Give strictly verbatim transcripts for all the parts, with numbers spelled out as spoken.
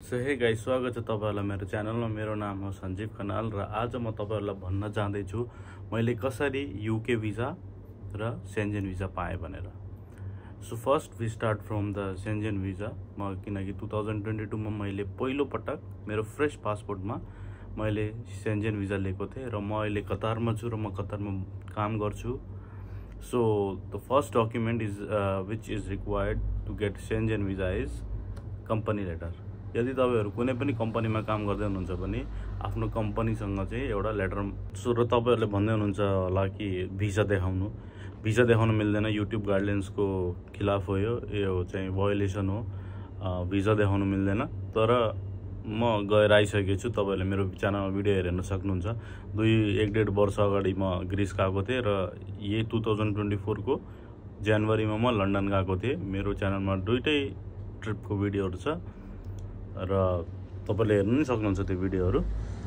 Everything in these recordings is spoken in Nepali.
सो हे गाइस, स्वागत छ तपाईहरुलाई मेरो च्यानलमा। मेरो नाम हो सञ्जीव खनाल र आज म तपाईहरुलाई भन्न जाँदैछु मैले कसरी यूके भिजा र सेन्जेन भिजा पाएँ भनेर। So first we start from the Schengen visa. म किनकि टु थाउजन्ड ट्वेन्टी टू मा मैले पहिलो पटक मेरो फ्रेश पासपोर्टमा मैले सेन्जेन भिजा लिएको थिएँ र म अहिले कतारमा छु र म कतारमा काम गर्छु। So the first document is which is required to get Schengen visa is company letter. यदि तपाईहरु कुनै पनि कम्पनीमा काम गर्दै हुनुहुन्छ भने आफ्नो कम्पनीसँग चाहिँ एउटा लेटर सो र तपाईहरुले भन्दै हुनुहुन्छ होला कि भिजा देखाउनु भिजा देखाउन मिल्दैन, युट्युब गाइडलाइन्सको खिलाफ हो, यो यो चाहिँ भायोलेसन हो, भिजा देखाउन मिल्दैन। तर म गएर आइसकेको छु, तपाईहरुले मेरो च्यानलमा भिडियो हेर्न सक्नुहुन्छ। दुई एक डेढ वर्ष अगाडि म ग्रीस गएको थिएँ र यही टु थाउजन्ड ट्वेन्टी फोर को जनवरीमा म लन्डन गएको थिएँ। मेरो च्यानलमा दुईटै ट्रिपको भिडियोहरु छ र तपाईले हेर्न नि सक्नुहुन्छ त्यो भिडियोहरु।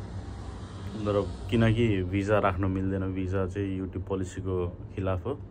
तर किनकि भिजा राख्न मिल्दैन, भिजा चाहिँ युट्युब पोलिसीको खिलाफ हो।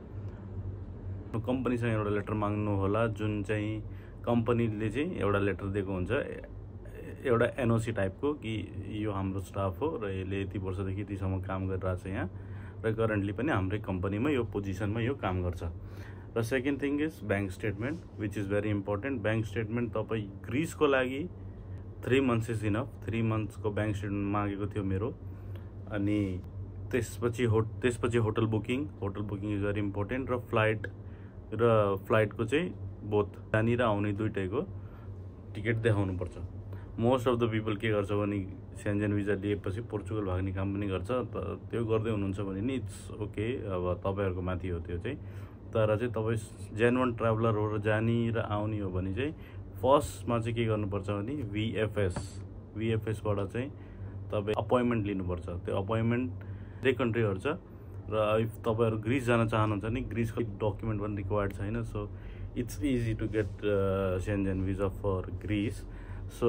कम्पनीसँग एउटा लेटर माग्नु होला, जुन चाहिँ कम्पनीले चाहिँ एउटा लेटर दिएको हुन्छ, एउटा एनओसी टाइपको कि यो हाम्रो स्टाफ हो र यसले यति वर्षदेखि यतिसम्म काम गरिरहेछ यहाँ र करेन्टली पनि हाम्रै कम्पनीमा यो पोजिसनमा यो काम गर्छ। र second thing is bank statement which is very important. Bank statement तपाईँ ग्रीसको लागि three months is enough. Three मन्थ्सको ब्याङ्क स्टेटमेन्ट मागेको थियो मेरो। अनि त्यसपछि हो त्यसपछि hotel booking hotel booking is very important र फ्लाइट र फ्लाइटको चाहिँ बोथ जाने र आउने दुइटैको टिकट देखाउनु पर्छ। मोस्ट अफ द पिपल के गर्छ भने सेन्जेन भिजा लिएपछि पोर्चुगल भाग्ने काम पनि गर्छ। त्यो गर्दै हुनुहुन्छ भने नि इट्स ओके, अब तपाईहरुको माथि हो त्यो चाहिँ। तर चाहिँ तपाईँ जेन्युन ट्राभलर हो र जाने र आउने हो भने चाहिँ फर्स्टमा चाहिँ के गर्नुपर्छ भने भिएफएस भिएफएसबाट चाहिँ तपाईँ अपोइन्टमेन्ट लिनुपर्छ। त्यो अपोइन्टमेन्ट धेरै कन्ट्रीहरू छ र इफ तपाईँहरू ग्रीस जान चाहनुहुन्छ भने ग्रीसको डकुमेन्ट पनि रिक्वायर्ड छैन। So it's easy to get Schengen visa for Greece. So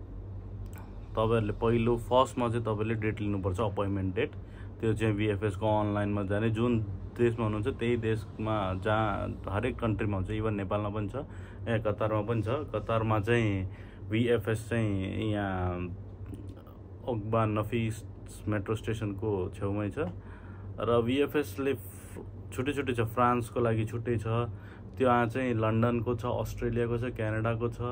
तपाईहरुले पहिलो फर्स्टमा चाहिँ तपाईँले डेट लिनुपर्छ, अपोइन्टमेन्ट डेट। त्यो चाहिँ भिएफएसको अनलाइनमा जाने, जुन देशमा हुनुहुन्छ त्यही देशमा जहाँ हरेक कन्ट्रीमा हुन्छ, इभन नेपालमा पनि छ, ए कतारमा पनि छ। कतारमा चाहिँ भिएफएस चाहिँ यहाँ ओक्बा नफिस मेट्रो स्टेसनको छेउमै छ र भिएफएसले छुट्टै छुट्टै छ। फ्रान्सको लागि छुट्टै छ, त्यहाँ चाहिँ लन्डनको छ, अस्ट्रेलियाको छ, क्यानाडाको छ,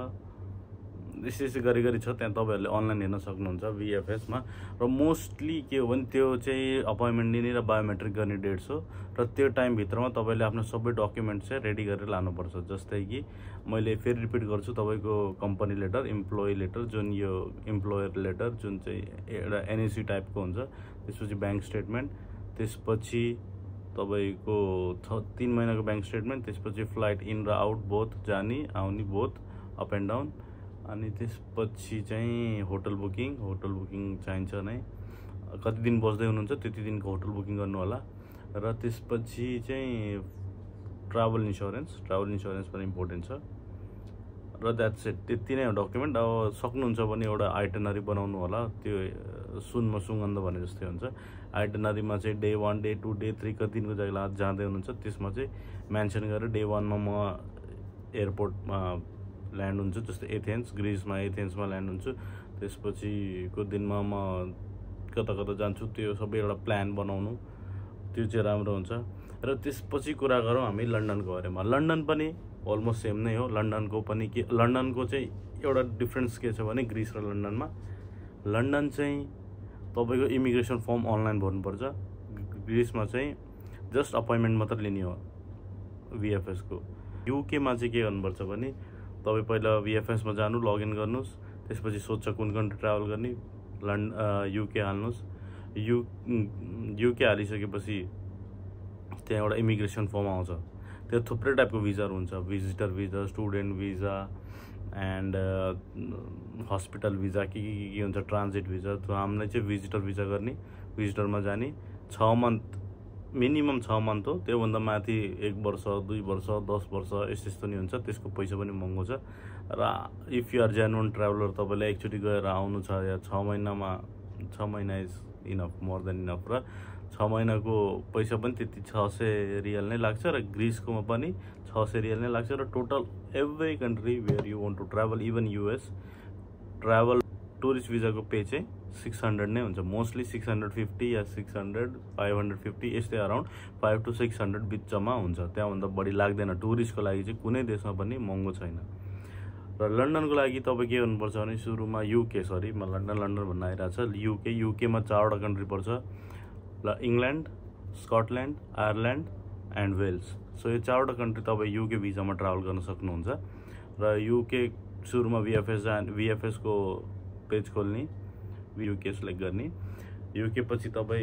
यसै यसै गरी गरी छ। त्यहाँ तपाईँहरूले अनलाइन हेर्न सक्नुहुन्छ भिएफएसमा। र मोस्टली के हो भने त्यो चाहिँ अपोइन्टमेन्ट लिने र बायोमेट्रिक गर्ने डेट्स हो र त्यो टाइमभित्रमा तपाईँले आफ्नो सबै डकुमेन्ट चाहिँ रेडी गरेर लानुपर्छ। जस्तै कि मैले फेरि रिपिट गर्छु, तपाईँको कम्पनी लेटर, इम्प्लोइ लेटर, जुन यो इम्प्लोयर लेटर जुन चाहिँ एउटा एनएसी टाइपको हुन्छ, त्यसपछि ब्याङ्क स्टेटमेन्ट, त्यसपछि तपाईँको छ तिन महिनाको ब्याङ्क स्टेटमेन्ट, त्यसपछि फ्लाइट इन र आउट बोथ, जाने आउने बोथ, अप एन्ड डाउन। अनि त्यसपछि चाहिँ होटल बुकिङ होटल बुकिङ चाहिन्छ नै, कति दिन बस्दै हुनुहुन्छ त्यति दिनको होटल बुकिङ गर्नु होला। र त्यसपछि चाहिँ ट्राभल इन्सुरेन्स ट्राभल इन्सुरेन्स पनि इम्पोर्टेन्ट छ। र द्याट्स इट, त्यति नै हो डकुमेन्ट। अब सक्नुहुन्छ भने एउटा आइटनरी बनाउनु होला, त्यो सुनमा सुगन्ध भने जस्तै हुन्छ। आइटनरीमा चाहिँ day one, day two, day three कति दिनको जग्गा जाँदै हुनुहुन्छ त्यसमा चाहिँ मेन्सन गरेर डे वानमा म एयरपोर्टमा ल्यान्ड हुन्छ, जस्तै एथेन्स, ग्रिसमा एथेन्समा ल्यान्ड हुन्छु। त्यसपछिको दिनमा म कता कता जान्छु, त्यो सबै एउटा प्लान बनाउनु, त्यो चाहिँ राम्रो हुन्छ। र त्यसपछि कुरा गरौँ हामी लन्डनको बारेमा। लन्डन पनि अलमोस्ट सेम नै हो। लन्डनको पनि के लन्डनको चाहिँ एउटा डिफ्रेन्स के छ भने ग्रिस र लन्डनमा, लन्डन चाहिँ तपाईँको इमिग्रेसन फर्म अनलाइन भर्नुपर्छ। ग्रिसमा चाहिँ जस्ट अपोइन्टमेन्ट मात्र लिने हो भिएफएसको। युकेमा चाहिँ के गर्नुपर्छ भने तपाईँ पहिला भिएफएसमा जानु, लगइन गर्नुहोस्, त्यसपछि सोध्छ कुन कन्ट्री ट्राभल गर्ने, लन्ड युके हाल्नुहोस्। यु युके हालिसकेपछि त्यहाँ एउटा इमिग्रेसन फर्म आउँछ। त्यो थुप्रै टाइपको भिजाहरू हुन्छ, visitor visa, student visa and hospital visa, के के के हुन्छ, ट्रान्जिट भिजा। त्यो हामीलाई चाहिँ भिजिटर भिजा गर्ने, भिजिटरमा जाने, छ मन्थ मिनिमम छ मन्थ हो। त्योभन्दा माथि एक वर्ष, दुई वर्ष, दस वर्ष यस्तो यस्तो नि हुन्छ, त्यसको पैसा पनि महँगो छ। र if you are genuine traveller, तपाईँलाई एकचोटि गएर आउनु छ या छ महिनामा छ महिना is enough, more than enough. र छ महिनाको पैसा पनि त्यति छ सय रियल नै लाग्छ र ग्रिसकोमा पनि छ सय रियल नै लाग्छ। र total every country where you want to travel, even US travel tourist भिजाको पे चाहिँ सिक्स हन्ड्रेड नै हुन्छ। मोस्टली सिक्स हन्ड्रेड फिफ्टी या six hundred five hundred fifty यस्तै around five to six hundred बिचमा हुन्छ, त्यहाँभन्दा बढी लाग्दैन। टुरिस्टको लागि चाहिँ कुनै देशमा पनि महँगो छैन। र लन्डनको लागि तपाईँ के गर्नुपर्छ भने सुरुमा युके सरी म लन्डन लन्डन भन्न आइरहेको छ युके युकेमा चारवटा कन्ट्री पर्छ ल England, Scotland, Ireland and Wales. So यो चारवटा कन्ट्री तपाईँ युके भिजामा ट्राभल गर्न सक्नुहुन्छ। र युके सुरुमा भिएफएस जा भिएफएसको पेज खोल्ने, युके सेलेक्ट गर्ने। युके पछि तपाईँ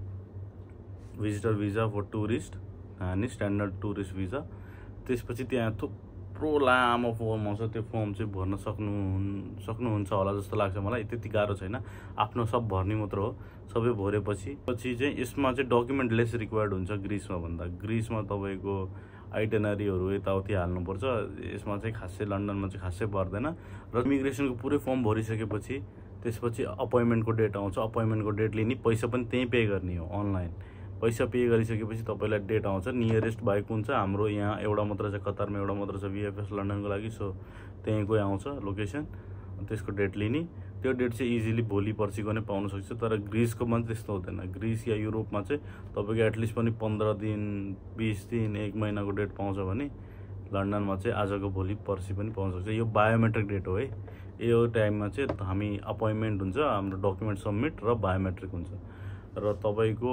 भिजिटर भिजा फर टुरिस्ट हानी स्ट्यान्डर्ड टुरिस्ट भिजा। त्यसपछि त्यहाँ थुप्रो लामो फर्म आउँछ, त्यो फर्म चाहिँ भर्न सक्नु सक्नुहुन्छ होला जस्तो लाग्छ मलाई। त्यति गाह्रो छैन, आफ्नो सब भर्ने मात्र हो। सबै भरेपछि पछि चाहिँ यसमा चाहिँ डकुमेन्ट लेस रिक्वायर्ड हुन्छ ग्रिसमा भन्दा। ग्रिसमा तपाईँको आइटेनरीहरू यताउति हाल्नुपर्छ, यसमा चाहिँ खासै लन्डनमा चाहिँ खासै पर्दैन। र इमिग्रेसनको पुरै फर्म भरिसकेपछि त्यसपछि अपोइन्टमेन्टको डेट आउँछ। अपोइन्टमेन्टको डेट लिने, पैसा पनि त्यहीँ पे गर्ने हो अनलाइन। पैसा पे गरिसकेपछि तपाईँलाई डेट आउँछ। नियरेस्ट भाइ कुन छ, हाम्रो यहाँ एउटा मात्र छ कतारमा, एउटा मात्र छ भिएफएस लन्डनको लागि। सो त्यहीँको आउँछ लोकेसन, त्यसको डेट लिने। त्यो डेट चाहिँ इजिली भोलि पर्सिको नै पाउन सक्छ। तर ग्रिसकोमा चाहिँ त्यस्तो हुँदैन। ग्रिस या युरोपमा चाहिँ तपाईँको एटलिस्ट पनि पन्ध्र दिन बिस दिन एक महिनाको डेट पाउँछ भने लन्डनमा चाहिँ आजको भोलि पर्सि पनि पाउन सक्छ। यो बायोमेट्रिक डेट हो है। यो टाइममा चाहिँ हामी अपोइन्टमेन्ट हुन्छ, हाम्रो डकुमेन्ट सबमिट र बायोमेट्रिक हुन्छ। र तपाईँको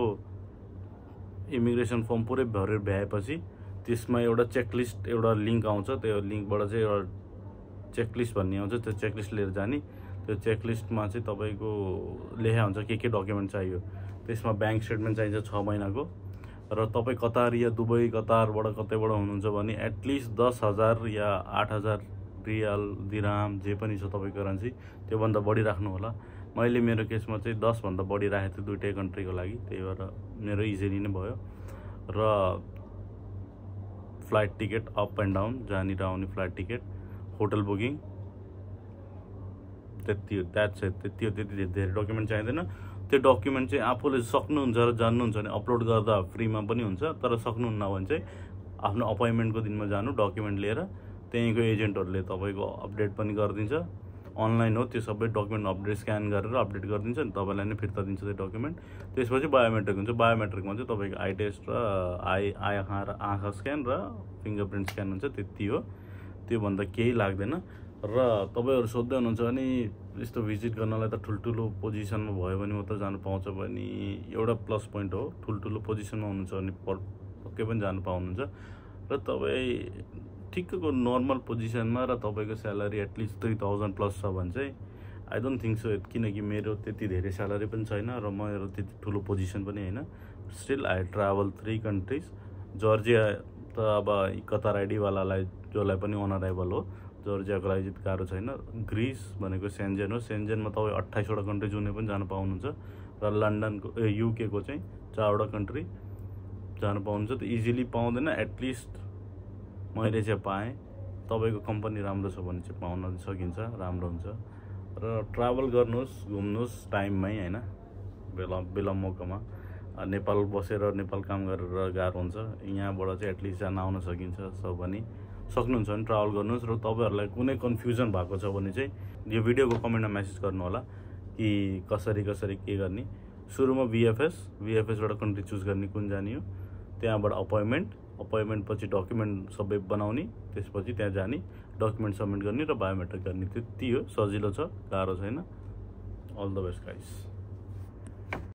इमिग्रेसन फर्म पुरै भरेर भ्याएपछि त्यसमा एउटा चेकलिस्ट एउटा लिङ्क आउँछ। त्यो लिङ्कबाट चाहिँ एउटा चेकलिस्ट भन्ने आउँछ, त्यो चेकलिस्ट लिएर जाने। त्यो चेकलिस्टमा चाहिँ तपाईँको लेखा हुन्छ के के डकुमेन्ट चाहियो। त्यसमा ब्याङ्क स्टेटमेन्ट चाहिन्छ छ महिनाको। र तपाईँ कतार या दुबई कतारबाट कतैबाट हुनुहुन्छ भने एटलिस्ट दस हजार या आठ हजार रियाल दिराम जे पनि छ तपाईँको करेन्सी त्योभन्दा बढी राख्नु होला। मैले मेरो केसमा चाहिँ दसभन्दा बढी राखेको थिएँ दुइटै कन्ट्रीको लागि, त्यही भएर मेरो इजिली नै भयो। र flight ticket up and down जहाँनिर आउने फ्लाइट टिकट, होटल बुकिङ, त्यति हो। That's it. त्यति हो, त्यति धेरै डकुमेन्ट चाहिँदैन। त्यो डकुमेन्ट चाहिँ आफूले सक्नुहुन्छ र जान्नुहुन्छ भने अपलोड गर्दा फ्रीमा पनि हुन्छ। तर सक्नुहुन्न भने चाहिँ आफ्नो अपोइन्टमेन्टको दिनमा जानु डकुमेन्ट लिएर, त्यहीँको एजेन्टहरूले तपाईँको अपडेट पनि गरिदिन्छ। अनलाइन हो त्यो सबै डकुमेन्ट, अपडेट स्क्यान गरेर अपडेट गरिदिन्छ नि, तपाईँलाई नै फिर्ता दिन्छ त्यो डकुमेन्ट। त्यसपछि बायोमेट्रिक हुन्छ। बायोमेट्रिकमा चाहिँ तपाईँको आई टेस्ट र आई आँखा र आँखा स्क्यान र फिङ्गरप्रिन्ट स्क्यान हुन्छ, त्यति हो। त्योभन्दा केही लाग्दैन। र तपाईँहरू सोध्दै हुनुहुन्छ भने यस्तो भिजिट गर्नलाई त ठुल्ठुलो पोजिसनमा भयो भने मात्र जानु पाउँछ भने एउटा प्लस पोइन्ट हो। ठुल्ठुलो पोजिसनमा हुनुहुन्छ भने पक्कै पनि जानु पाउनुहुन्छ। र तपाईँ ठिक्कको नर्मल पोजिसनमा र तपाईँको salary at least three thousand plus छ भने चाहिँ आई डोन्ट थिङ्क सो, किनकि मेरो त्यति धेरै स्यालेरी पनि छैन र मेरो त्यति ठुलो पोजिसन पनि होइन। Still I travel three countries. Georgia त अब कतार आइडीवालालाई जसलाई पनि अनअराइभल हो, जर्जियाको लागि चाहिँ गाह्रो छैन। ग्रिस भनेको सेन्जेन हो। सेन्जेनमा तपाईँ अट्ठाइसवटा कन्ट्री जुनै पनि जानु पाउनुहुन्छ। र लन्डनको ए युकेको चाहिँ चारवटा कन्ट्री जानु पाउनुहुन्छ। त इजिली पाउँदैन, एटलिस्ट मैले चाहिँ पाएँ। तपाईँको कम्पनी राम्रो छ भने चाहिँ पाउन सकिन्छ, राम्रो हुन्छ। र ट्राभल गर्नुहोस्, घुम्नुहोस् टाइममै होइन, बेला बेला मौकामा। नेपाल बसेर नेपाल काम गरेर गाह्रो हुन्छ। यहाँबाट चाहिँ एटलिस्ट जान आउन सकिन्छ। सब भने सक्नुहुन्छ भने ट्राभल गर्नुहोस्। र तपाईँहरूलाई कुनै कन्फ्युजन भएको छ भने चाहिँ यो भिडियोको कमेन्टमा मेसेज गर्नु होला कि कसरी कसरी के गर्ने। सुरुमा भिएफएस भिएफएसबाट कन्ट्री चुज गर्ने कुन जाने हो, त्यहाँबाट अपोइन्टमेन्ट अपोइन्टमेन्ट पछि डकुमेन्ट सबै बनाउने, त्यसपछि त्यहाँ जाने, डकुमेन्ट सबमिट गर्ने र बायोमेट्रिक गर्ने। त्यति हो, सजिलो छ, गाह्रो छैन। All the best guys.